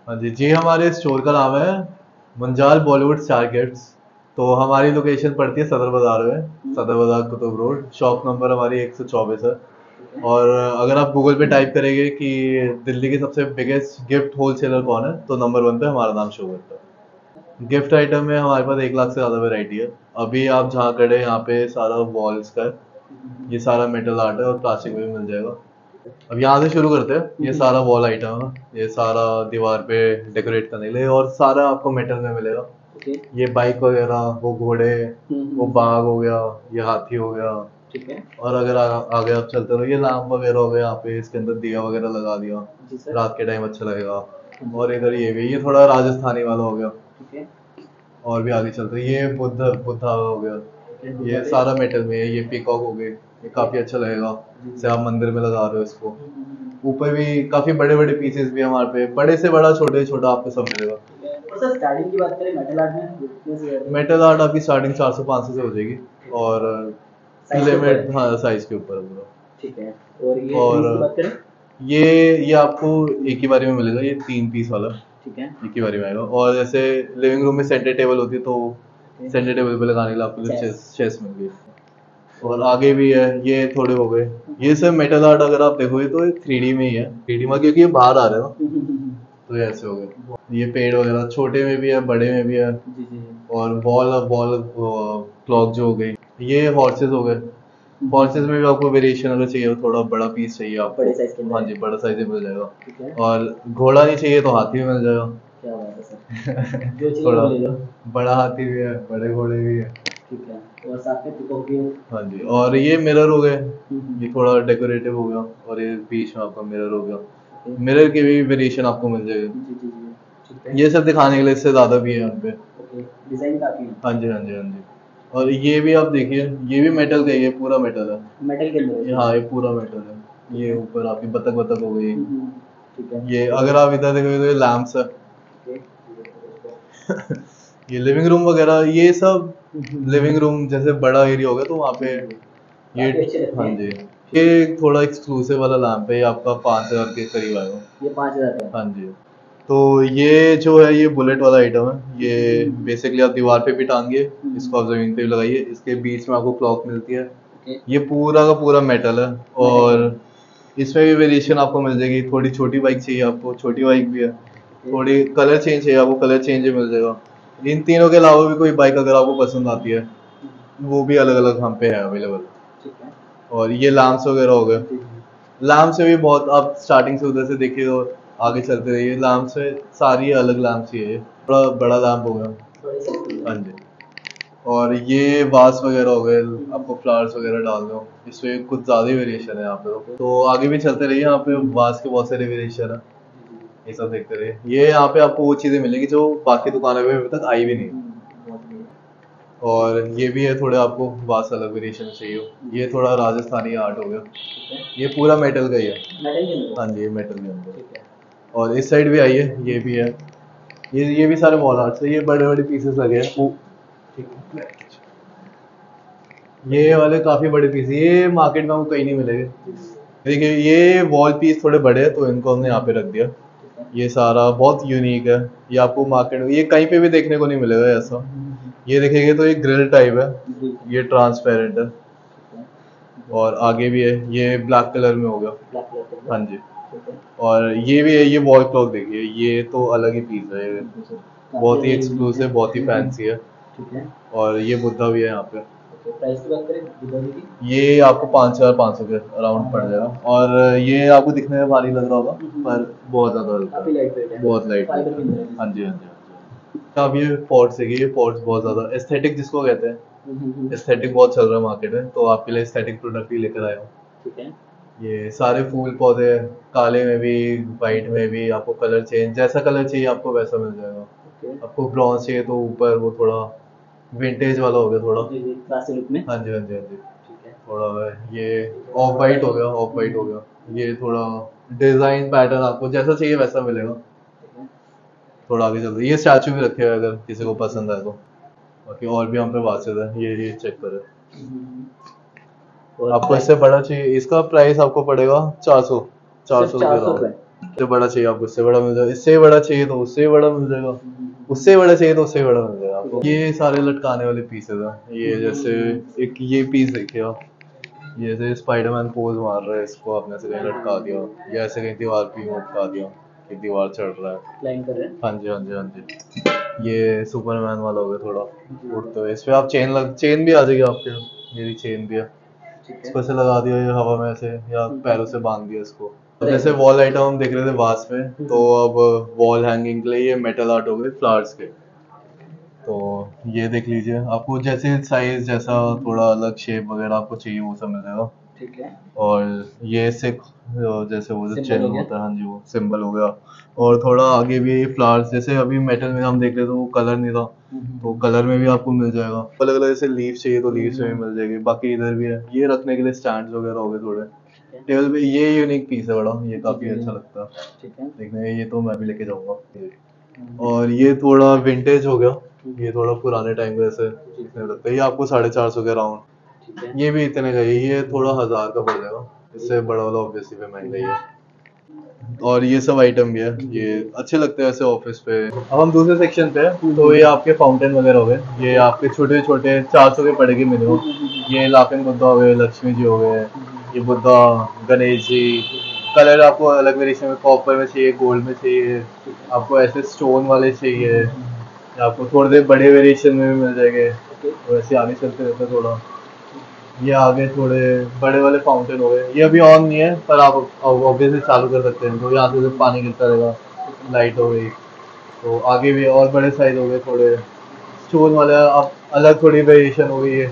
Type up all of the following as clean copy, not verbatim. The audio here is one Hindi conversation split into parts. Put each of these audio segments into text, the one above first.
हाँ जी जी, हमारे स्टोर का नाम है मुंजाल बॉलीवुड स्टार किड्स। तो हमारी लोकेशन पड़ती है सदर बाजार में, सदर बाजार कुतुब रोड। शॉप नंबर हमारी 124 है। और अगर आप गूगल पे टाइप करेंगे कि दिल्ली के सबसे बिगेस्ट गिफ्ट होलसेलर कौन है, तो नंबर 1 पे हमारा नाम शो करता है। गिफ्ट आइटम में हमारे पास 1 लाख से ज़्यादा वैरायटी है। अभी आप जहाँ खड़े हैं, यहाँ पे सारा वॉल्स का है। ये सारा मेटल आर्ट है और प्लास्टिक में भी मिल जाएगा। अब यहाँ से शुरू करते हैं। ये सारा वॉल आइटम है, ये सारा दीवार पे डेकोरेट करने के लिए, और सारा आपको मेटल में मिलेगा। ये बाइक वगैरह, वो घोड़े, वो बाघ हो गया, ये हाथी हो गया। ठीक है। और अगर आगे आप चलते रहो, ये लैम्प वगैरह हो गया, यहाँ पे इसके अंदर दिया वगैरह लगा दिया, रात के टाइम अच्छा लगेगा। और इधर ये भी, ये थोड़ा राजस्थानी वाला हो गया। ठीक है। और भी आगे चलते हैं, ये बुद्धा हो गया। ये सारा मेटल में है। ये पीकॉक हो गए, ये काफी अच्छा लगेगा जैसे आप मंदिर में लगा रहे हो इसको। ऊपर भी काफी बड़े बड़े पीसेस भी हमारे पे, बड़े से बड़ा छोटे से छोटा आपको सब मिलेगा। और सर स्टार्टिंग की बात करें मेटल आर्ट में कितने से है? मेटल आर्ट आपकी स्टार्टिंग 400-500 से हो जाएगी। और साइज के लिमिट, ऊपर? हाँ, साइज के ऊपर है पूरा। ठीक है। और ये और पीस की बात करें? ये आपको एक ही बारी में मिलेगा, ये 3 पीस वाला। ठीक है। एक ही बारी में आएगा। और जैसे लिविंग रूम में सेंटर टेबल होती है, तो सेंटर टेबल पे लगाने के लिए आपको चेस मिल गई। और आगे भी है, ये थोड़े हो गए। ये सब मेटल आर्ट अगर आप देखोगे तो 3D में ही है। 3D में, क्योंकि ये बाहर आ रहे हैं ना, तो ये ऐसे हो गए। ये पेड़ वगैरह छोटे में भी है, बड़े में भी है। और वॉल वॉल क्लॉक जो हो गई, ये हॉर्सेस हो गए। हॉर्सेस में भी आपको वेरिएशन अगर चाहिए, थोड़ा बड़ा पीस चाहिए आपको, बड़े साइज के अंदर? हाँ जी, बड़ा साइज में मिल जाएगा। ठीक है। और घोड़ा नहीं चाहिए तो हाथी में मिल जाएगा। क्या बात है सर, जो चाहिए थोड़ा वो ले लो। बड़ा हाथी भी है, बड़े घोड़े भी है। ठीक है। और साथ में पिकॉक भी है। हाँ जी। और ये मिरर हो गए, ये थोड़ा डेकोरेटिव हो गया। और ये बीच में आपका मिरर हो गया। मिरर की भी वेरिएशन आपको मिल जाएगी। जी जी जी। ठीक है। ये सब दिखाने के लिए, इससे ज्यादा भी है यहाँ पे। ओके, डिजाइन काफी है। हाँ जी हाँ जी हाँ जी। और ये भी आप देखिए, ये भी मेटल का ही है, पूरा मेटल है। मेटल के अंदर है? हाँ, ये पूरा मेटल है। ये ऊपर आपकी बतख बतख हो गई। ठीक है। ये अगर आप इधर देखोगे तो ये लैंप्स है। ये लिविंग रूम वगैरह, ये सब लिविंग रूम जैसे बड़ा एरिया होगा तो वहाँ पे ये, काफी अच्छे लगते हाँ हैं। जी, ये थोड़ा एक्सक्लूसिव वाला लैंप है। ये आपका 5,000 के करीब आएगा। ये 5000 का? हाँ जी। तो ये जो है, ये बुलेट वाला आइटम है। ये बेसिकली आप दीवार पे भी टांगिए, इसको आप जमीन पे भी लगाइए। इसके बीच में आपको क्लॉक मिलती है। ओके। ये पूरा का पूरा मेटल है। और इसमें भी वेरिएशन आपको मिल जाएगी। थोड़ी छोटी बाइक चाहिए आपको, छोटी बाइक भी है। थोड़ी कलर चेंज चाहिए आपको, कलर चेंज भी मिल जाएगा। इन तीनों के अलावा भी कोई बाइक अगर आपको पसंद आती है, वो भी अलग अलग हम पे है अवेलेबल। ठीक है। और ये लैम्प्स वगैरह हो गए। लैम्प से भी बहुत, आप स्टार्टिंग से उधर से देखिए और आगे चलते रहिए। लैम्प से सारी अलग लैम्प ही है। बड़ा बड़ा लैम्प हो गया। हाँ जी। और ये वास वगैरह हो गए, आपको फ्लावर्स वगैरह डाल दो। इसमें कुछ ज़्यादा ही वेरिएशन है यहाँ पे। तो आगे भी चलते रहिए, यहाँ पे वास के बहुत सारे वेरिएशन है। ये सब देखते रहिए। ये यहाँ पे आपको वो चीज़ें मिलेंगी जो बाकी दुकानों में अभी तक आई भी नहीं। और ये भी है, थोड़े आपको वास अलग वेरिएशन चाहिए हो। ये थोड़ा राजस्थानी आर्ट हो गया। ये पूरा मेटल का ही है। मेटल के अंदर? हाँ जी, ये मेटल के अंदर। ठीक है। और इस साइड भी आई है, ये भी है। ये भी सारे वॉल आर्ट्स है। ये बड़े बड़े पीसेस लगे हैं। ठीक है। ये वाले काफी बड़े पीस, ये मार्केट में आपको कहीं नहीं मिलेंगे। देखिए, ये वॉल पीस थोड़े बड़े हैं, तो इनको हमने यहाँ पे रख दिया। ये सारा बहुत यूनिक है। ये आपको मार्केट में ये कहीं पे भी देखने को नहीं मिलेगा ऐसा। ये देखेंगे तो ये ग्रिल टाइप है। ये ट्रांसपेरेंट है। और आगे भी है, ये ब्लैक कलर में होगा। हाँ जी। और ये भी है, ये वॉल क्लॉक देखिए, ये तो अलग ही पीस है। ये बहुत ही एक्सक्लूसिव, बहुत ही फैंसी है। ठीक है। और ये बुद्धा भी है यहाँ पे। प्राइस की बात करें बुद्धा जी की? ये आपको 5,500 के अराउंड पड़ जाएगा। और ये आपको दिखने में भारी लग रहा होगा, पर बहुत ज़्यादा हल्का काफी लाइट वेट है। बहुत लाइट वेट है। हाँ जी हाँ जी हाँ जी। अब ये पॉट्स है, ये पॉट्स बहुत ज़्यादा एस्थेटिक जिसको कहते हैं, एस्थेटिक बहुत चल रहा है मार्केट में, तो आपके लिए एस्थेटिक प्रोडक्ट ही लेकर आया हूँ। ठीक है। ये सारे फूल पौधे हैं, काले में भी, वाइट में भी। आपको कलर चेंज, जैसा कलर चाहिए आपको वैसा मिल जाएगा। आपको ब्रॉन्ज चाहिए तो ऊपर वो थोड़ा विंटेज वाला हो गया थोड़ा। क्लासिक लुक में? हाँ जी हाँ जी हाँ जी। ठीक है। थोड़ा ये ऑफ वाइट हो गया, ऑफ वाइट हो गया। ये थोड़ा डिजाइन पैटर्न आपको जैसा चाहिए वैसा मिलेगा। थोड़ा आगे चलते, ये स्टैचू भी रखे हुए हैं अगर किसी को पसंद आए तो। बाकी और भी हम पे वाचित है, ये चेक करें। और आपको इससे बड़ा चाहिए, इसका प्राइस आपको पड़ेगा 400 400 के 400 अराउंड। रुपए? इससे बड़ा चाहिए आपको इससे बड़ा मिल जाएगा, इससे बड़ा चाहिए तो उससे बड़ा मिल जाएगा, उससे बड़ा चाहिए तो उससे बड़ा मिल जाएगा आपको। ये सारे लटकाने वाले पीसेस हैं। ये जैसे एक ये पीस देखिए आप, ये जैसे स्पाइडरमैन पोज मार रहा है, इसको आपने ऐसे कहीं लटका दिया या ऐसे कहीं दीवार पे यूं लटका दिया कि दीवार चढ़ रहा है, क्लाइंब कर रहे हैं। हाँ जी हाँ जी हाँ जी। ये सुपरमैन वाला हो गया थोड़ा उड़ते हुए, इस पे आप चेन भी आ जाएगी आपके, मेरी चेन भी है, ठीक है। इसको ऐसे लगा दिया ये हवा में ऐसे या पैरों से बांध दिया इसको। जैसे वॉल आइटम हम देख रहे थे वास में, तो अब वॉल हैंगिंग के लिए ये मेटल आर्ट हो गए फ्लावर्स के। तो ये देख लीजिए, आपको जैसे साइज जैसा थोड़ा अलग शेप वगैरह आपको चाहिए वो सब मिल जाएगा। ठीक है। और ये सिक जैसे वो जो Symbol चेन हो गया। होता है, हाँ जी वो सिंबल हो गया। और थोड़ा आगे भी फ्लावर्स, जैसे अभी मेटल में हम देख रहे थे वो कलर नहीं था, तो कलर में भी आपको मिल जाएगा। अलग अलग जैसे लीव्स चाहिए तो लीव्स में भी मिल जाएगी। बाकी इधर भी है, ये रखने के लिए स्टैंड वगैरह हो गए थोड़े टेबल पे। ये यूनिक पीस है बड़ा, ये काफी अच्छा लगता है ठीक है। देखने में, ये तो मैं भी लेके जाऊंगा। और ये थोड़ा विंटेज हो गया, ये थोड़ा पुराने टाइम का ऐसे दिखने लगता है। ये आपको 450 के अराउंड, ठीक है। ये भी इतने का ही, ये थोड़ा 1000 का पड़ जाएगा, इससे बड़ा वाला ऑब्वियसली पे महंगा ही है। और ये सब आइटम भी है, ये अच्छे लगते हैं ऐसे ऑफिस पे। अब हम दूसरे सेक्शन पे हैं, तो ये आपके फाउंटेन वगैरह हो गए, ये आपके छोटे छोटे 400 के पड़ेंगे मिनिमम। ये लाफिंग बुद्धा हो गए, लक्ष्मी जी हो गए, ये बुद्धा, गणेश जी। कलर आपको अलग वेरिएशन में, कॉपर में चाहिए, गोल्ड में चाहिए, आपको ऐसे स्टोन वाले चाहिए, या आपको थोड़े देर बड़े वेरिएशन में भी मिल जाएंगे। तो ऐसे आगे चलते रहते हैं थोड़ा। ये आगे थोड़े बड़े वाले फाउंटेन हो गए, ये अभी ऑन नहीं है पर आप ऑब्वियसली चालू कर सकते हैं, तो यहाँ से जब पानी गिरता रहेगा, लाइट हो गई। तो आगे भी और बड़े साइज हो गए थोड़े स्टोन वाले, अब अलग थोड़ी वेरिएशन हो गई है।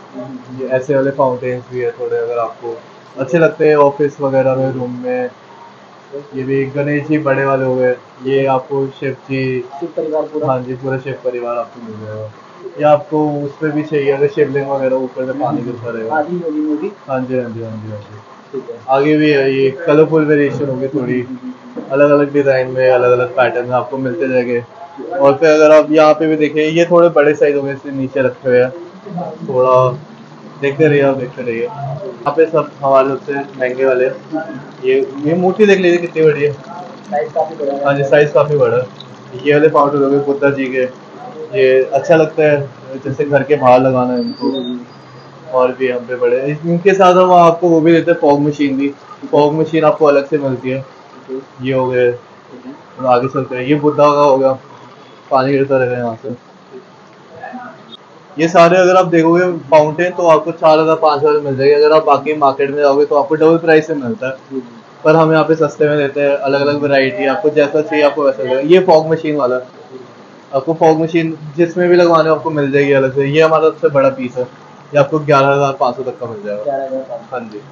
ये ऐसे वाले फाउंटेन्स भी है थोड़े, अगर आपको अच्छे लगते हैं ऑफिस वगैरह में, रूम में। ये भी गणेश जी बड़े वाले हो गए, ये आपको शिव जी, शिव परिवार पूरा। हाँ जी पूरा शिव परिवार आपको मिल जाएगा। या आपको उस पर भी चाहिए अगर शिवलिंग वगैरह ऊपर से पानी गिरता रहेगा, आधी होगी मूवी। हाँ जी हाँ जी हाँ जी हाँ जी। ठीक है। आगे भी है, ये कलरफुल वेरिएशन होगी थोड़ी, अलग अलग डिजाइन में अलग अलग पैटर्न में आपको मिलते जाएंगे। और फिर अगर आप यहाँ पे भी देखें, ये थोड़े बड़े साइज हो गए, इसलिए नीचे रखे हुए हैं थोड़ा, देखते रहिए आप देखते रहिए। यहाँ पे सब हमारे सबसे महंगे वाले हैं। ये मूर्ति देख लीजिए कितनी बड़ी है, साइज काफी बड़ा है। हाँ जी साइज काफी बड़ा है। ये वाले फाउंटेन हो गए बुद्धा जी के, ये अच्छा लगता है जैसे घर के बाहर लगाना है इनको। और भी हम पे बड़े, इनके साथ हम आपको वो भी देते हैं, फॉग मशीन भी। फॉग मशीन आपको अलग से मिलती है। ये हो गए, और आगे चलते हैं, ये बुद्धा का हो गया, पानी गिरता रहेगा यहाँ से। ये सारे अगर आप देखोगे फाउंटेन तो आपको 4000-5000 मिल जाएगी। अगर आप बाकी मार्केट में जाओगे तो आपको डबल प्राइस में मिलता है, पर हम यहाँ पे सस्ते में देते हैं। अलग अलग वैरायटी, आपको जैसा चाहिए आपको वैसा मिलेगा। ये फॉग मशीन वाला, आपको फॉग मशीन जिसमें भी लगवाने आपको मिल जाएगी अलग से। ये हमारा सबसे बड़ा पीस है, ये आपको 11500 तक का मिल जाएगा, 11,500। हाँ जी।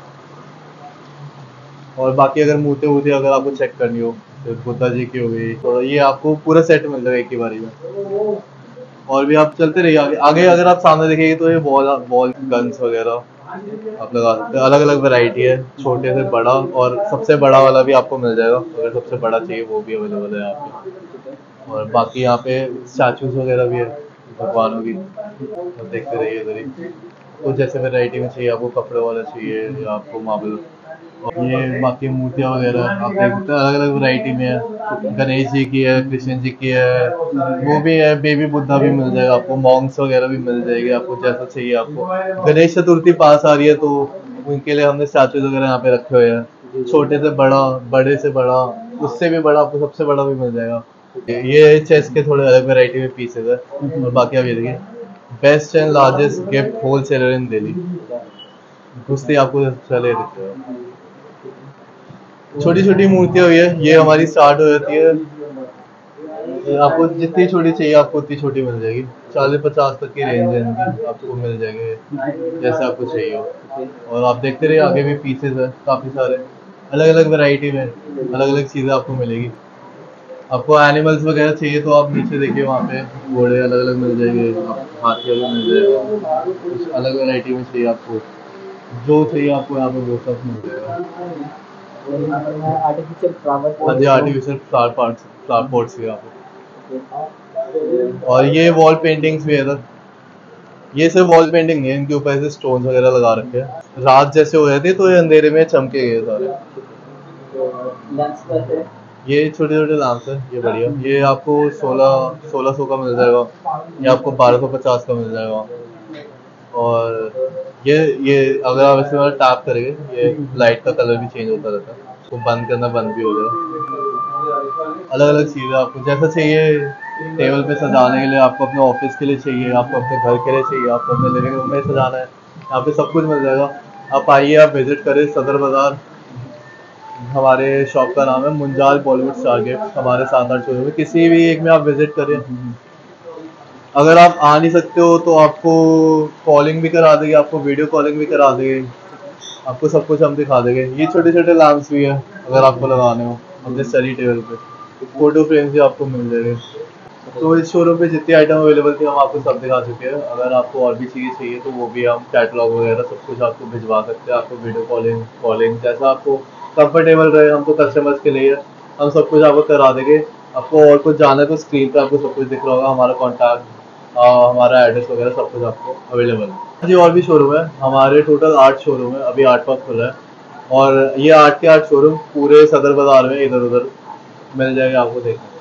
और बाकी अगर मूर्ति वूर्ति अगर आपको चेक करनी हो, तो बुद्धा जी की हो गई, तो ये आपको पूरा सेट मिल जाएगा एक ही बारी में। और भी आप चलते रहिए आगे आगे, अगर आप सामने देखेंगे तो ये बॉल गन्स वगैरह आप लगा सकते हैं। अलग अलग वैरायटी है, छोटे से बड़ा, और सबसे बड़ा वाला भी आपको मिल जाएगा। अगर सबसे बड़ा चाहिए वो भी अवेलेबल है यहाँ पे। और बाकी यहाँ पे स्टैचूज वगैरह भी है भगवानों की, तो देखते रहिए इधर ही। तो जैसे वैरायटी में चाहिए आपको, कपड़े वाला चाहिए या आपको मार्बल। और ये बाकी मूर्तियाँ वगैरह आप देख सकते हैं, अलग अलग वैरायटी में है। गणेश जी की है, कृष्ण जी की है, वो भी है, बेबी बुद्धा भी मिल जाएगा आपको, मॉन्क्स वगैरह भी मिल जाएगी, आपको जैसा चाहिए आपको। गणेश चतुर्थी पास आ रही है, तो उनके लिए हमने स्टैचूज वगैरह यहाँ पे रखे हुए हैं, छोटे से बड़ा, बड़े से बड़ा, उससे भी बड़ा, आपको सबसे बड़ा भी मिल जाएगा। ये चेस के थोड़े अलग वैरायटी में पीसेज है। और बाकी आप ये देखिए, best and largest gift wholesaler in Delhi, कुश्ती आपको चले देते हैं। छोटी छोटी मूर्तियाँ हुई है, ये हमारी स्टार्ट हो जाती है, आपको जितनी छोटी चाहिए आपको उतनी छोटी मिल जाएगी। 40-50 तक की रेंज है इनकी, आपको मिल जाएंगे जैसे आपको चाहिए हो। और आप देखते रहिए, आगे भी पीसेस है काफ़ी सारे, अलग अलग वैरायटी में अलग अलग चीज़ें आपको मिलेगी। आपको एनिमल्स वगैरह चाहिए तो आप नीचे देखिए, वहाँ पे घोड़े अलग अलग मिल जाएंगे, हाथी अलग मिल जाएगा, कुछ अलग वैरायटी में चाहिए आपको, जो चाहिए आपको यहाँ पे वो सब मिल जाएगा। आर्टिफिशियल फ्लावर, हाँ जी, आर्टिफिशियल फ्लावर पॉट्स भी यहाँ पे। और ये वॉल पेंटिंग्स भी है इधर, ये सिर्फ वॉल पेंटिंग नहीं है, इनके ऊपर ऐसे स्टोन्स वगैरह लगा रखे हैं। रात जैसे हो रहे थे तो ये अंधेरे में चमके गए सारे। लेंस कैसे ये छोटे छोटे लैंप्स है, ये बढ़िया, ये आपको 1600 का मिल जाएगा, ये आपको 1250 का मिल जाएगा। और ये अगर आप इसमें मतलब टैप करेंगे, ये लाइट का कलर भी चेंज होता रहता है, तो बंद करना बंद भी हो जाएगा। अलग अलग चीज़ें आपको जैसा चाहिए, टेबल पे सजाने के लिए, आपको अपने ऑफिस के लिए चाहिए, आपको अपने घर के लिए चाहिए, आपको अपने लिविंग रूम में सजाना है, यहाँ पे सब कुछ मिल जाएगा। आप आइए, आप विजिट करें सदर बाज़ार। हमारे शॉप का नाम है मुंजाल बॉलीवुड स्टार गिफ्ट। हमारे 7-8 शोरूम में किसी भी एक में आप विजिट करें। अगर आप आ नहीं सकते हो तो आपको कॉलिंग भी करा देंगे, आपको वीडियो कॉलिंग भी करा देंगे, आपको सब कुछ हम दिखा देंगे। ये छोटे छोटे लैंप्स भी है, अगर आपको लगाने हो अपने स्टडी टेबल पे, फोटो फ्रेम्स भी आपको मिल जाएंगे। तो इस शोरूम पे जितनी आइटम अवेलेबल थी हम आपको सब दिखा चुके हैं। अगर आपको और भी चीज़ें चाहिए तो वो भी हम कैटलॉग वगैरह सब कुछ आपको भिजवा सकते हैं। आपको वीडियो कॉलिंग जैसा आपको कंफर्टेबल रहे, हम तो कस्टमर्स के लिए हम सब कुछ आपको करा देंगे। आपको और कुछ जाना है तो स्क्रीन पे आपको सब कुछ दिख रहा होगा, हमारा कॉन्टैक्ट, हमारा एड्रेस वगैरह सब कुछ आपको अवेलेबल है जी। और भी शोरूम है हमारे, टोटल 8 शोरूम है, अभी 8वां खुला है। और ये 8 के 8 शोरूम पूरे सदर बाज़ार में इधर उधर मिल जाएगा आपको देखने।